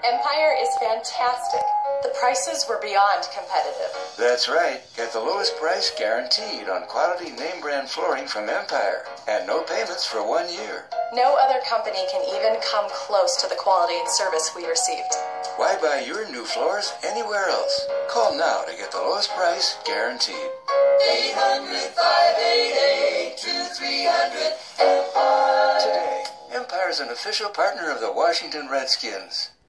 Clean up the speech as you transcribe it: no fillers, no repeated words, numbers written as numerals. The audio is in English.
Empire is fantastic. The prices were beyond competitive. That's right. Get the lowest price guaranteed on quality name brand flooring from Empire. And no payments for 1 year. No other company can even come close to the quality and service we received. Why buy your new floors anywhere else? Call now to get the lowest price guaranteed. 800-588-2300 Empire. Today, Empire is an official partner of the Washington Redskins.